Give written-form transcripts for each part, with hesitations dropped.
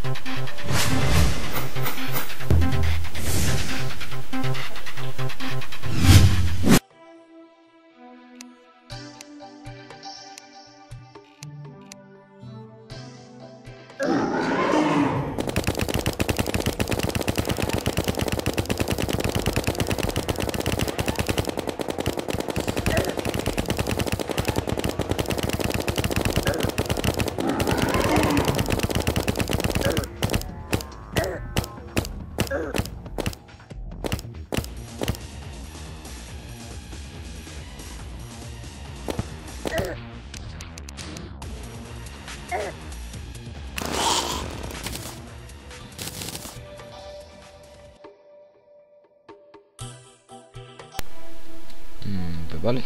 Pues vale.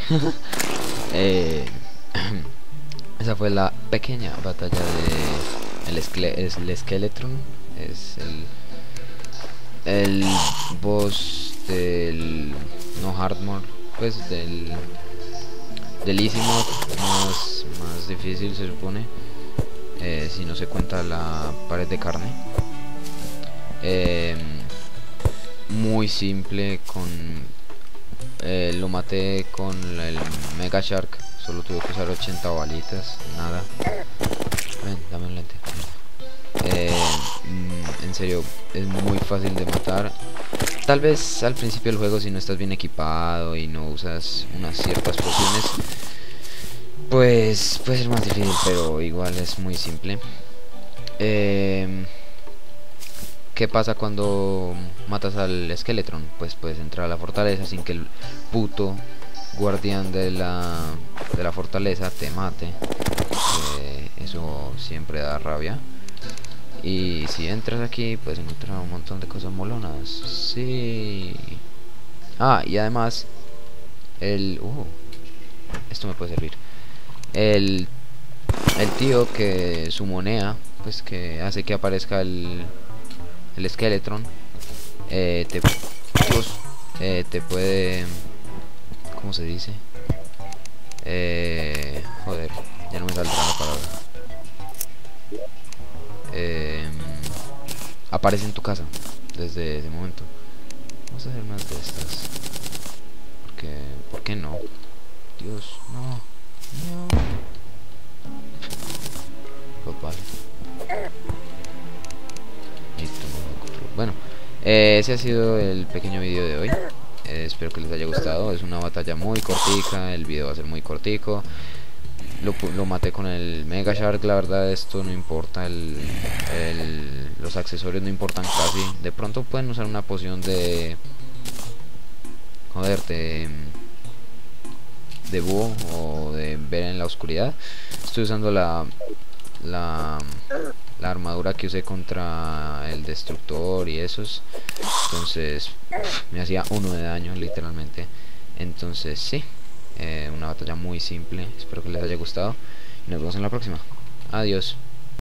Esa fue la pequeña batalla de el Skeletron. Es el boss del no hard mode, pues del easy mode más difícil, se supone, si no se cuenta la pared de carne. Muy simple. Lo maté con el Mega Shark. Solo tuve que usar 80 balitas, nada. Ven, dame un lente. En serio, es muy fácil de matar. Tal vez al principio del juego, si no estás bien equipado y no usas unas ciertas pociones, pues puede ser más difícil, pero igual es muy simple. ¿Qué pasa cuando matas al Skeletron? Pues puedes entrar a la fortaleza sin que el puto guardián de la fortaleza te mate. Eso siempre da rabia. Y si entras aquí puedes encontrar un montón de cosas molonas. Sí. Ah, y además esto me puede servir. El tío que sumonea, pues que hace que aparezca el Skeletron, te puede, ¿cómo se dice? Joder, ya no me saldrá la palabra. Aparece en tu casa desde ese momento. Vamos a hacer más de estas. ¿Por qué no? Dios, no. Pues vale. Listo, bueno, ese ha sido el pequeño video de hoy. Espero que les haya gustado. Es una batalla muy cortica. El video va a ser muy cortico. Lo maté con el Mega Shark. La verdad, esto no importa. Los accesorios no importan casi. De pronto pueden usar una poción de... Joder, de búho o de ver en la oscuridad. Estoy usando la armadura que usé contra el destructor y esos. Entonces me hacía 1 de daño literalmente. Entonces sí, una batalla muy simple. Espero que les haya gustado y nos vemos en la próxima. Adiós.